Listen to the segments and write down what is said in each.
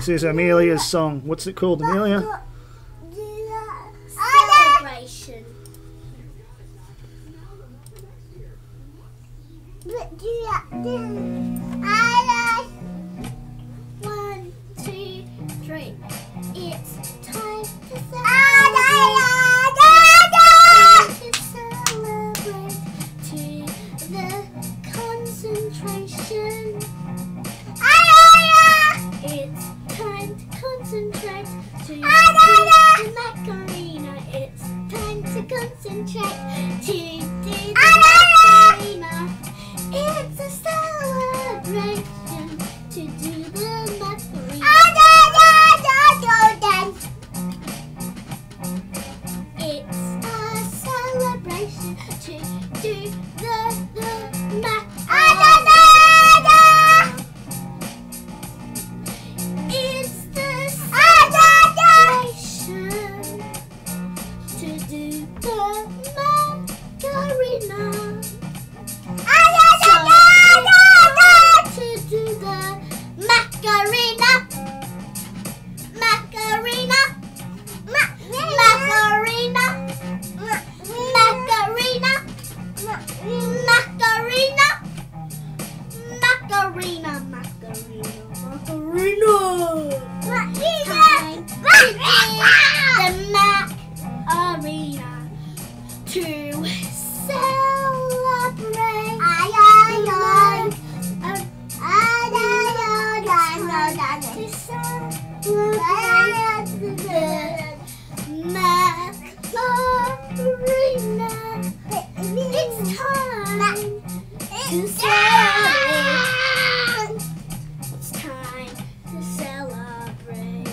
This is Amelia's song. What's it called, Amelia? Celebration. 1, 2, 3. It's time to celebrate. To the concentration. It's time to concentrate. To the Macarena. It's time to concentrate. To do the Macarena. It's a celebration. To do the Macarena. It's a celebration. To do the Macarena. It's the celebration to do the Macarena. To do the Macarena. Macarena. Macarena. Macarena. Macarena. Macarena. Macarena. The Macarena to celebrate. It's time to celebrate. It's time to celebrate.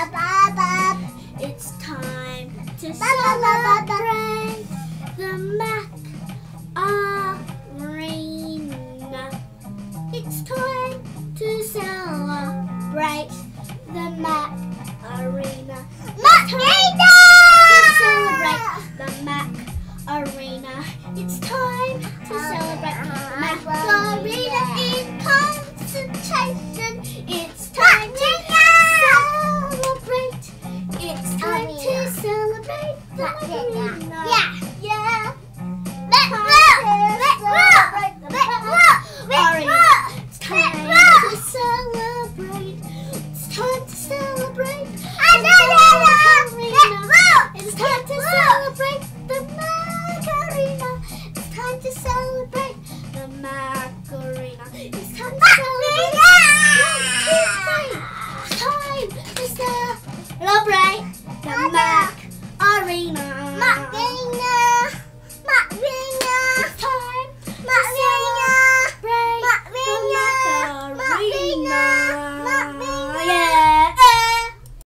It's time to celebrate the Macarena. It's time to celebrate the Macarena. To celebrate the Macarena. It's time to celebrate the Macarena in concentration. It's time to celebrate. It's time to celebrate the Macarena. Yeah. It's time to celebrate. It's time to celebrate. It's time to celebrate the Macarena. It's time to celebrate the Macarena. It's time to celebrate. It's time to celebrate the Macarena.